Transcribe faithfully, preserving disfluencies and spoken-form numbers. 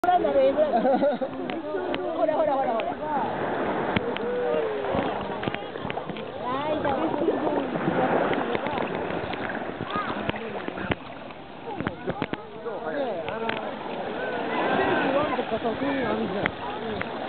ほらほらほらほらほら。そういうのあるじゃん。